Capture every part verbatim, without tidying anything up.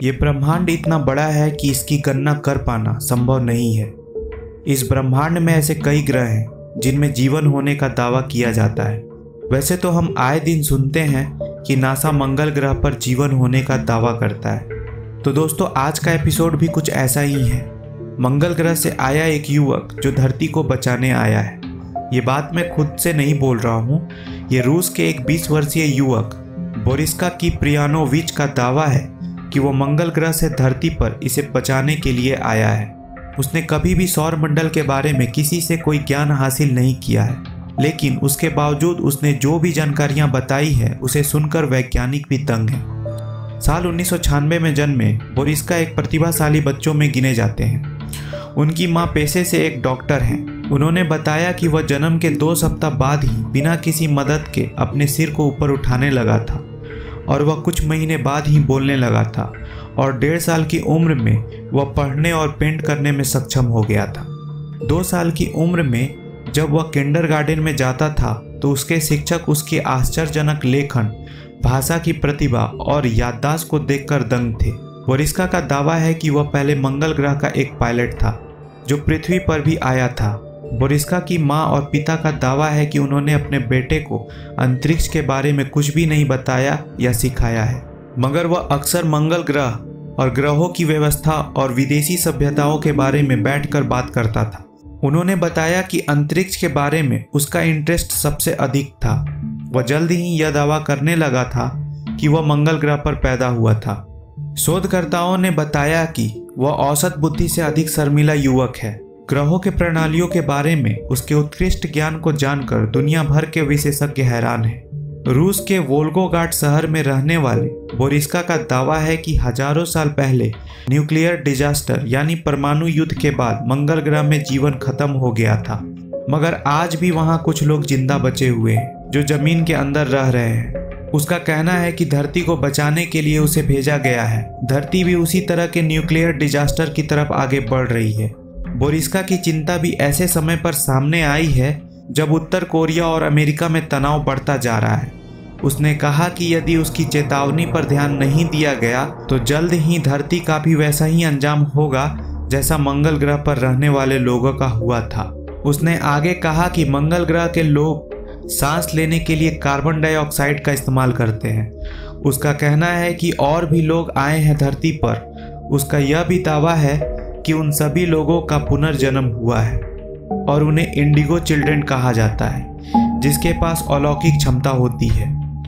ये ब्रह्मांड इतना बड़ा है कि इसकी गणना कर पाना संभव नहीं है। इस ब्रह्मांड में ऐसे कई ग्रह हैं जिनमें जीवन होने का दावा किया जाता है। वैसे तो हम आए दिन सुनते हैं कि नासा मंगल ग्रह पर जीवन होने का दावा करता है। तो दोस्तों, आज का एपिसोड भी कुछ ऐसा ही है। मंगल ग्रह से आया एक युवक जो धरती को बचाने आया है। ये बात मैं खुद से नहीं बोल रहा हूँ, ये रूस के एक बीस वर्षीय युवक बोरिस्का किप्रियानोविच का दावा है कि वो मंगल ग्रह से धरती पर इसे बचाने के लिए आया है। उसने कभी भी सौर मंडल के बारे में किसी से कोई ज्ञान हासिल नहीं किया है, लेकिन उसके बावजूद उसने जो भी जानकारियां बताई है उसे सुनकर वैज्ञानिक भी दंग हैं। साल उन्नीस सौ छियानवे में जन्मे बोरिस्का एक प्रतिभाशाली बच्चों में गिने जाते हैं। उनकी मां पेशे से एक डॉक्टर हैं। उन्होंने बताया कि वह जन्म के दो सप्ताह बाद ही बिना किसी मदद के अपने सिर को ऊपर उठाने लगा था और वह कुछ महीने बाद ही बोलने लगा था और डेढ़ साल की उम्र में वह पढ़ने और पेंट करने में सक्षम हो गया था। दो साल की उम्र में जब वह किंडरगार्टन में जाता था तो उसके शिक्षक उसकी आश्चर्यजनक लेखन, भाषा की प्रतिभा और याददाश्त को देखकर दंग थे। बोरिस्का का दावा है कि वह पहले मंगल ग्रह का एक पायलट था जो पृथ्वी पर भी आया था। बोरिस्का की मां और पिता का दावा है कि उन्होंने अपने बेटे को अंतरिक्ष के बारे में कुछ भी नहीं बताया या सिखाया है, मगर वह अक्सर मंगल ग्रह और ग्रहों की व्यवस्था और विदेशी सभ्यताओं के बारे में बैठकर बात करता था। उन्होंने बताया कि अंतरिक्ष के बारे में उसका इंटरेस्ट सबसे अधिक था। वह जल्द ही यह दावा करने लगा था कि वह मंगल ग्रह पर पैदा हुआ था। शोधकर्ताओं ने बताया कि वह औसत बुद्धि से अधिक शर्मीला युवक है। ग्रहों के प्रणालियों के बारे में उसके उत्कृष्ट ज्ञान को जानकर दुनिया भर के विशेषज्ञ हैरान हैं। रूस के वोल्गोग्राड शहर में रहने वाले बोरिस्का का दावा है कि हजारों साल पहले न्यूक्लियर डिजास्टर यानी परमाणु युद्ध के बाद मंगल ग्रह में जीवन खत्म हो गया था, मगर आज भी वहां कुछ लोग जिंदा बचे हुए हैं जो जमीन के अंदर रह रहे हैं। उसका कहना है कि धरती को बचाने के लिए उसे भेजा गया है। धरती भी उसी तरह के न्यूक्लियर डिजास्टर की तरफ आगे बढ़ रही है। बोरिस्का की चिंता भी ऐसे समय पर सामने आई है जब उत्तर कोरिया और अमेरिका में तनाव बढ़ता जा रहा है। उसने कहा कि यदि उसकी चेतावनी पर ध्यान नहीं दिया गया तो जल्द ही धरती का भी वैसा ही अंजाम होगा जैसा मंगल ग्रह पर रहने वाले लोगों का हुआ था। उसने आगे कहा कि मंगल ग्रह के लोग सांस लेने के लिए कार्बन डाइऑक्साइड का इस्तेमाल करते हैं। उसका कहना है कि और भी लोग आए हैं धरती पर। उसका यह भी दावा है कि उन सभी लोगों का पुनर्जन्म हुआ है और उन्हें इंडिगो चिल्ड्रन कहा जाता है, जिसके पास अलौकिक क्षमता होती है।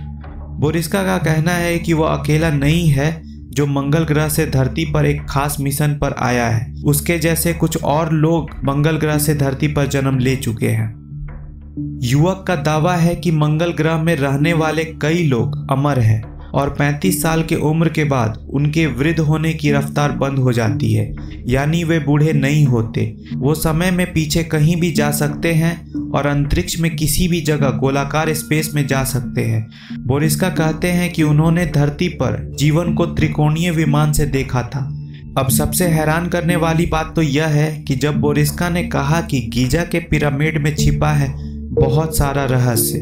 बोरिस्का का कहना है कि वह अकेला नहीं है जो मंगल ग्रह से धरती पर एक खास मिशन पर आया है। उसके जैसे कुछ और लोग मंगल ग्रह से धरती पर जन्म ले चुके हैं। युवक का दावा है कि मंगल ग्रह में रहने वाले कई लोग अमर हैं और पैंतीस साल के उम्र के बाद उनके वृद्ध होने की रफ्तार बंद हो जाती है, यानी वे बूढ़े नहीं होते। वो समय में पीछे कहीं भी जा सकते हैं और अंतरिक्ष में किसी भी जगह गोलाकार स्पेस में जा सकते हैं। बोरिस्का कहते हैं कि उन्होंने धरती पर जीवन को त्रिकोणीय विमान से देखा था। अब सबसे हैरान करने वाली बात तो यह है कि जब बोरिस्का ने कहा कि गीजा के पिरामिड में छिपा है बहुत सारा रहस्य,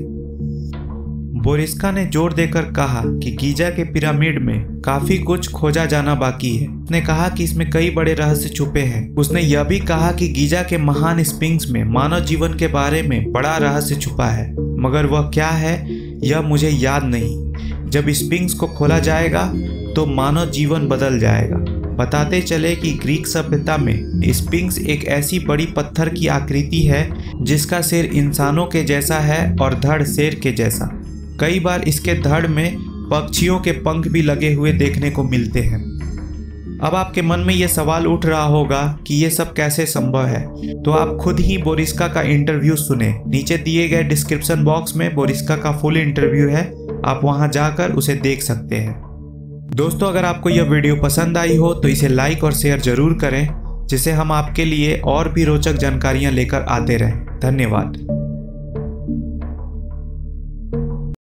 बोरिस्का ने जोर देकर कहा कि गीजा के पिरामिड में काफी कुछ खोजा जाना बाकी है। उसने कहा कि इसमें कई बड़े रहस्य छुपे हैं। उसने यह भी कहा कि गीजा के महान स्फिंक्स में मानव जीवन के बारे में बड़ा रहस्य छुपा है, मगर वह क्या है यह मुझे याद नहीं। जब स्फिंक्स को खोला जाएगा तो मानव जीवन बदल जाएगा। बताते चले कि ग्रीक सभ्यता में स्फिंक्स एक ऐसी बड़ी पत्थर की आकृति है जिसका सिर इंसानों के जैसा है और धड़ शेर के जैसा। कई बार इसके धड़ में पक्षियों के पंख भी लगे हुए देखने को मिलते हैं। अब आपके मन में यह सवाल उठ रहा होगा कि यह सब कैसे संभव है, तो आप खुद ही बोरिस्का का इंटरव्यू सुने। नीचे दिए गए डिस्क्रिप्शन बॉक्स में बोरिस्का का फुल इंटरव्यू है, आप वहां जाकर उसे देख सकते हैं। दोस्तों, अगर आपको यह वीडियो पसंद आई हो तो इसे लाइक और शेयर जरूर करें, जिससे हम आपके लिए और भी रोचक जानकारियां लेकर आते रहें। धन्यवाद।